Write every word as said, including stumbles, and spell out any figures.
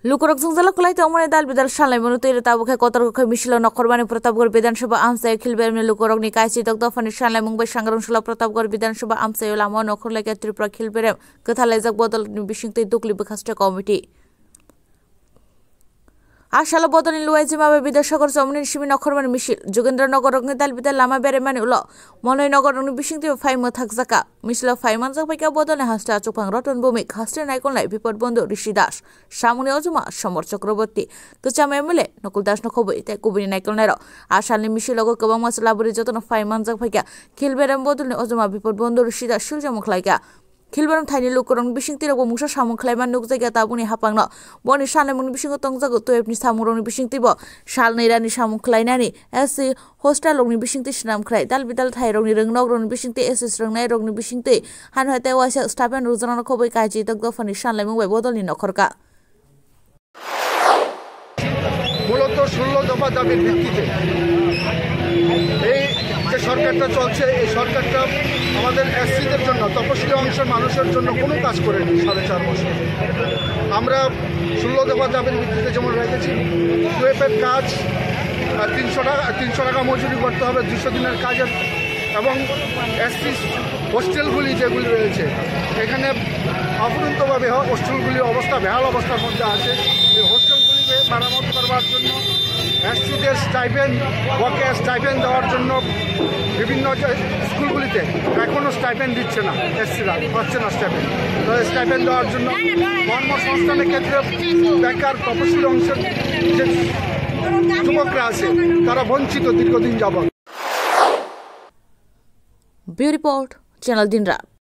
লুকরক জংজালা কলাইতে অমনে দাল বিদাল সালাই মনুতে তাবুখে কতরক মিছিল নখরবানি প্রতাপগড় বিধানসভা আমসায় খিলবেরমে লুকরকনি কাইসি দগদফানি সালাই মুম্বাই সাংগ্রামশালা প্রতাপগড় বিধানসভা আমসায় লামো নখরলাইকে ত্রিপুরা খিলবেরেম কথালাইজাক বদল বিশিংতে দুকলি বখাস্ট কমিটি আশালা বদনি লুয়াইজিমাবে বিদ্যাসাগর চমনি সিমি নখরবানি মিছিল যোগেন্দ্রনগর রংনি দাল বিদাল লামা বেরেমানি উল মনয় নগর রংনি বিশিংতে ফাইমো থাকজাকা মিছিল ফাইমান জাকপাইকা বদনে হাসতে আচুকপাং রতন ভৌমিক হাসতে নাইকলনাই বিপদ বন্ধু ঋষি দাস সামুনি অজুমা সমর চক্রবর্তী কুচাম এমএলএ নকুল দাস নখবই তাই কুবিনি নাইকলনাইর আশালনি মিছিল গোবাং মাসলাবুরি যতন ফাইমান জাকপাইকা খিলবেরেম বদলনি অজুমা বিপদ বন্ধু ঋষি দাস সুলজামুখলাইকা খিলবেরম থাইনি লুকরং বিশিংতির মুংসা সামুং খাইমান নুক জায়গা তাবুনি হাপাংনো বনি সালনাमुनि बिसिंग तंगजागो तोयबनि सामुरंनि बिसिंतिबो सालनैरानि सामुं खलायनानि एसि हस्टेलंनि बिसिंति स्नाम खलाय दाल बिदाल थाइरंनि रोंनगरंनि बिसिंति एसएस रोंनाय रंनि बिसिंति हानहाते वासा स्टाफेन रुजनानो खबै काजि दगदफानि सालनाय मुंबाय बदलनि नखरका মূলত ষোলো দফা দাবির ভিত্তিতে এই যে সরকারটা চলছে এই সরকারটা আমাদের এসসিদের জন্য তপশিলি অংশের মানুষের জন্য কোনো কাজ করেনি সাড়ে চার বছর। আমরা ষোলো দফা দাবির ভিত্তিতে যেমন রেখেছি টুয়েপের কাজ তিনশো টাকা তিনশো টাকা মজুরি করতে হবে দুশো দিনের কাজের এবং এসসি হোস্টেলগুলি যেগুলি রয়েছে এখানে অপরন্তভাবে হোস্টেলগুলির অবস্থা বেহাল অবস্থার মধ্যে আছে। এই হোস্টেলগুলিকে মেরামত করবার জন্য এসসিদের স্টাইপেন্ড বকেয়া স্টাইপেন্ড দেওয়ার জন্য বিভিন্ন স্কুলগুলিতে এখনও স্টাইপেন্ড দিচ্ছে না, এসসিরা পাচ্ছে না স্টাইপেন্ড। তো স্টাইপেন্ড দেওয়ার জন্য কর্মসংস্থানের ক্ষেত্রে বেকার তপশিলি অংশের যে যুবকরা আছে তারা বঞ্চিত দীর্ঘদিন যাবৎ। ব্যুরো রিপোর্ট চ্যানেল দিনরাত।